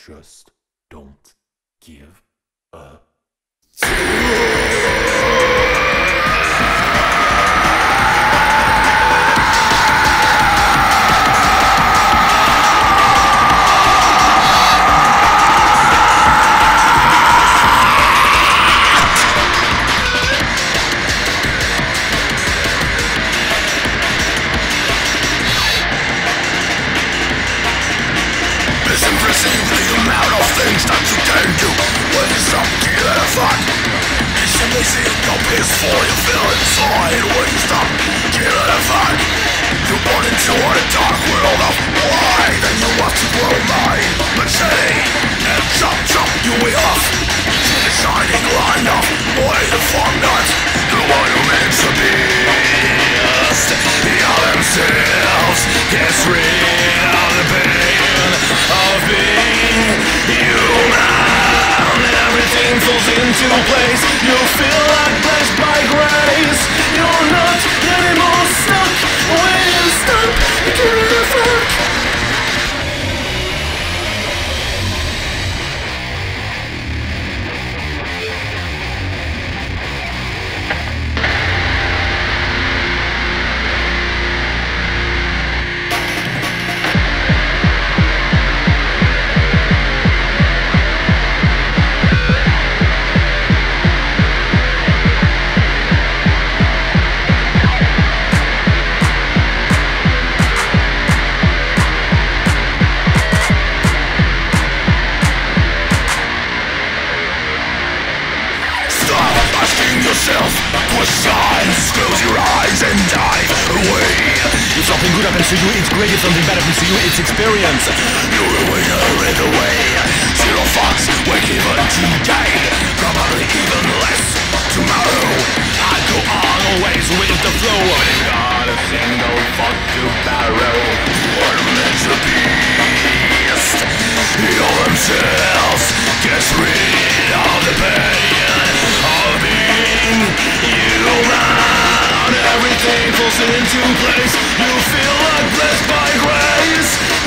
Just don't give up. Perceive the amount of things that you can do when you stop giving a fuck. It's amazing how peaceful you feel inside when you stop giving a fuck. You're born into a dark world of light, and you want to blow mind, machete and chop you way off to the shining line of way to form nuts. The one who meant to be they all themselves gets rid of the pain of being human. Everything falls into place. You feel like blessed by grace. You're not anymore stuck when you stop giving a fuck. Yourself with signs, close your eyes and dive away. If something good happens to you, it's great. If something bad happens to you, it's experience. You're a winner either way. Zero fucks, wake even today. Probably even less tomorrow. I go on always with the flow. Ain't got a single fuck to borrow. What meant to be heal themselves, gets rid of the pain of being human. Everything falls into place. You feel like blessed by grace.